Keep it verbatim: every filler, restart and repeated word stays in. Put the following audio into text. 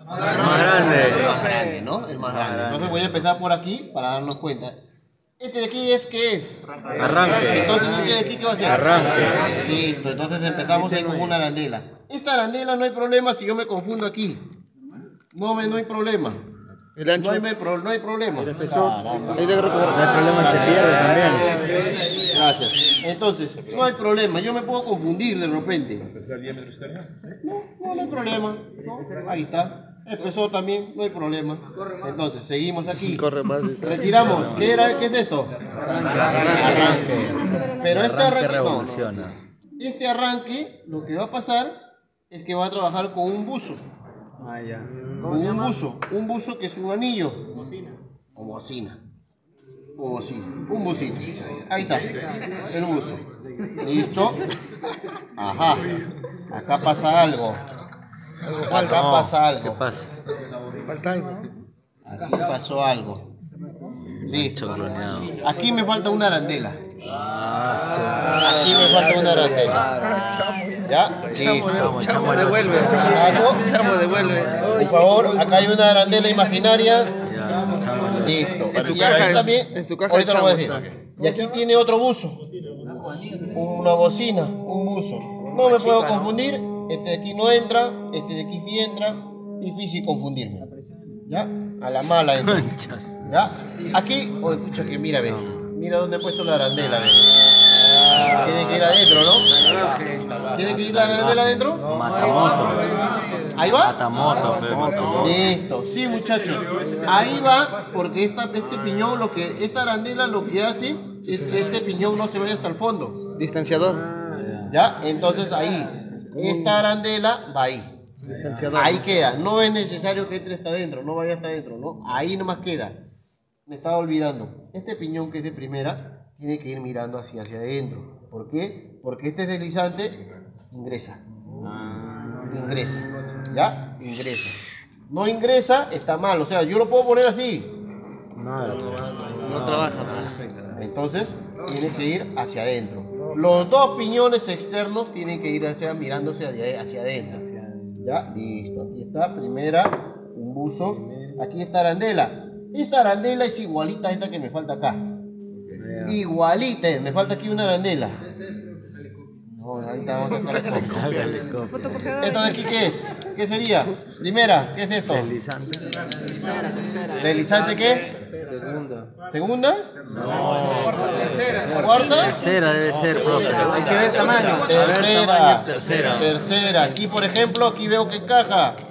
Más grande. El más grande, ¿no? El más grande. Entonces voy a empezar por aquí para darnos cuenta. ¿Este de aquí es qué es? Arranque. Entonces, ¿este de aquí qué va a ser? Arranque. Listo, entonces empezamos ahí con una arandela. Esta arandela no hay problema si yo me confundo aquí. No, me, no hay problema. El ancho. No hay, me pro- no hay problema. Caramba. Ahí de recoger. No hay problema, se pierde también. Gracias. Entonces, no hay problema. Yo me puedo confundir de repente. No, no, no hay problema. No, ahí está. Empezó también, no hay problema. Entonces, seguimos aquí. Corre más. Retiramos. ¿Qué era? ¿Qué es esto? Arranque. Pero este Arranque arranque no, no. revoluciona. Este arranque, lo que va a pasar es que va a trabajar con un buzo. Ah, ya. Con un buzo. Un buzo que es un anillo. O bocina. O bocina. Un bucito. Ahí está. El buzo. Listo. Ajá. Acá pasa algo. Acá No, pasa ¿qué algo. pasa? Falta algo. Aquí pasó algo. Listo. Chocloneado. Aquí me falta una arandela. Ah, Aquí me falta una arandela. ¿Ya? Listo. Chamo, Chamo, devuelve. Saco. Chamo, devuelve. Por favor, acá hay una arandela imaginaria. ya, chamo. Listo. En su Y caja aquí es- también. en su caja Ahorita el lo voy a chamo decir. Y aquí tiene otro buzo. Una bocina, un buzo. No me puedo confundir. Este de aquí no entra. Este de aquí sí entra. Difícil confundirme. ¿Ya? A la mala entra. Conchas. ¿Ya? Aquí, oh, escucha que mira, ve. Mira dónde he puesto la arandela, ve. Tiene que ir adentro, ¿no? ¿Tiene que ir la arandela adentro? Matamoto. ¿Ahí va? Matamoto, pe, matamoto. Listo, sí muchachos, ahí va, porque esta, este piñón, lo que, esta arandela lo que hace es que este piñón no se vaya hasta el fondo, Distanciador. ¿ya? Entonces ahí, esta arandela va ahí, Distanciador. ahí queda, no es necesario que entre hasta adentro, no vaya hasta adentro, ¿no? Ahí nomás queda, me estaba olvidando, este piñón que es de primera, tiene que ir mirando hacia, hacia adentro, ¿por qué? Porque este deslizante ingresa, ingresa, ¿ya? Ingresa. No ingresa, está mal, o sea, yo lo puedo poner así. No, No trabaja. Entonces, tiene que ir hacia adentro. Los dos piñones externos tienen que ir hacia, mirándose hacia, hacia adentro. ¿Ya? Listo. Aquí está, primera, un buzo. Aquí está arandela. Esta arandela es igualita a esta que me falta acá. Igualita, me falta aquí una arandela. No, ahorita vamos a sacar eso. ¿Esto de aquí qué es? ¿Qué sería? Primera, ¿qué es esto? Deslizante. ¿Deslizante qué? Segunda. ¿Segunda? No. ¿Cuarta? Tercera debe ser, profe. Hay que ver el tamaño. A ver, Tercera. tamaño, tercera. Tercera. Aquí, por ejemplo, aquí veo que encaja.